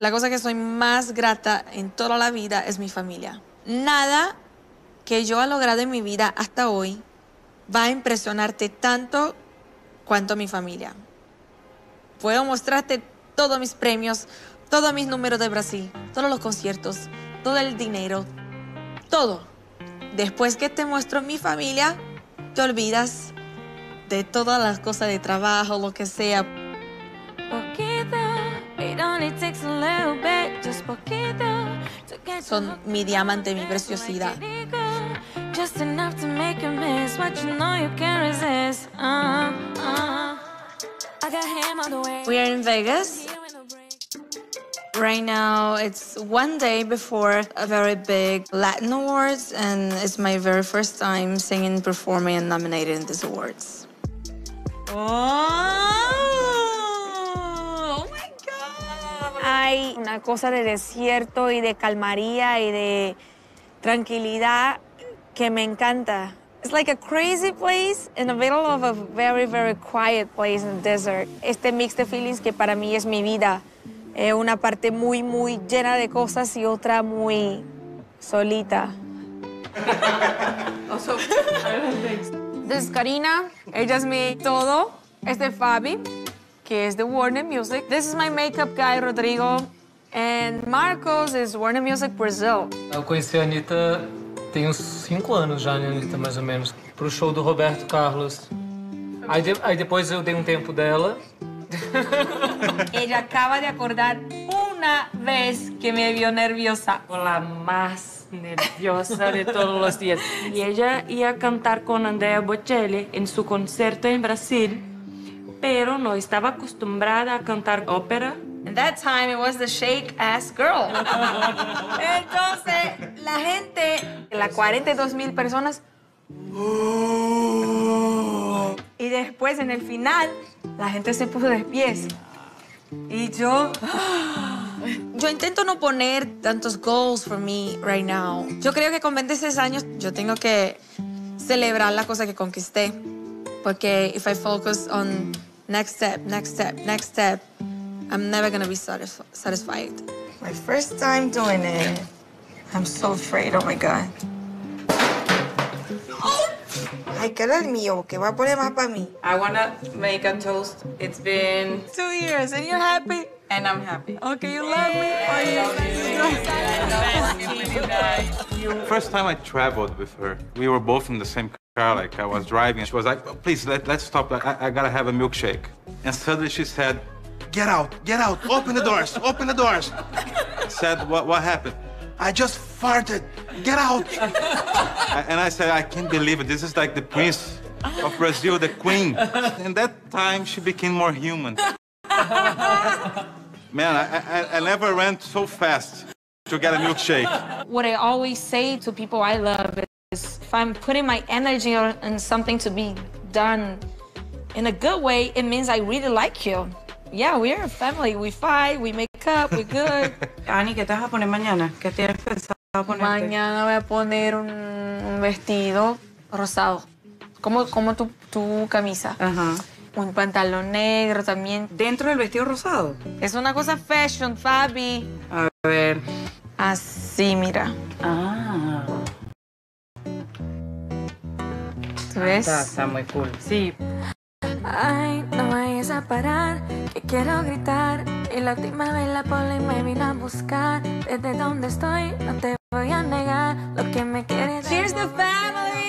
La cosa que soy más grata en toda la vida es mi familia. Nada que yo he logrado en mi vida hasta hoy va a impresionarte tanto cuanto mi familia. Puedo mostrarte todos mis premios, todos mis números de Brasil, todos los conciertos, todo el dinero, todo. Después que te muestro mi familia, te olvidas de todas las cosas de trabajo, lo que sea. Son mi diamante, mi preciosidad. We are in Vegas. Right now, it's one day before a very big Latin Awards, and it's my very first time singing, performing, and nominated in these awards. Oh my God! Hay una cosa de desierto y de calmaría y de tranquilidad que me encanta. It's like a crazy place in the middle of a very, very quiet place in the desert. Este mix de feelings que para mí es mi vida. Una parte muy, muy llena de cosas y otra muy solita. This is Karina. Ella es mi todo. Este es Fabi, que es de Warner Music. This is my makeup guy, Rodrigo. And Marcos is Warner Music Brazil. Eu conheci a Anitta tem uns 5 anos já, né, Anitta, mais ou menos, pro show do Roberto Carlos. Aí depois eu dei um tempo dela. Ella acaba de acordar una vez que me vio nerviosa. La más nerviosa de todos los días. Y ella iba a cantar con Andrea Bocelli en su concierto en Brasil, pero no estaba acostumbrada a cantar ópera. And that time it was the Shake Ass Girl. Entonces, la gente, las 42,000 personas. Y después, en el final, la gente se puso de pies. Y yo... Yo intento no poner tantos goals for me right now. Yo creo que con 26 años yo tengo que celebrar la cosa que conquisté. Porque if I focus on next step, next step, next step, I'm never gonna be satisfied. My first time doing it. I'm so afraid, oh my God. Ay, ¿qué era el mío? ¿Qué va a poner más para mí? I wanna make a toast. It's been 2 years and you're happy? and I'm happy. Okay, you love me? First time I traveled with her, we were both in the same car, like I was driving. She was like, oh, please, let's stop. I gotta have a milkshake. And suddenly she said, get out, open the doors, open the doors. I said, what happened? I just farted, get out. And I said, I can't believe it. This is like the prince of Brazil, the queen. And that time she became more human. Man, I never ran so fast to get a milkshake. What I always say to people I love is, if I'm putting my energy on something to be done in a good way, it means I really like you. Yeah, we're a family. We fight, we make up, we're good. Ani, ¿qué te vas a poner mañana? ¿Qué tienes pensado ponerte? Mañana voy a poner un vestido rosado, como tu camisa. Ajá. Un pantalón negro también. ¿Dentro del vestido rosado? Es una cosa fashion, Fabi. A ver. Así, mira. Ah. ¿Tú ves? Está muy cool. Sí. Ay, no vayas a parar, que quiero gritar. Y la última vez la poli me vino a buscar. Desde donde estoy, no te voy a negar lo que me quieres. Cheers the family!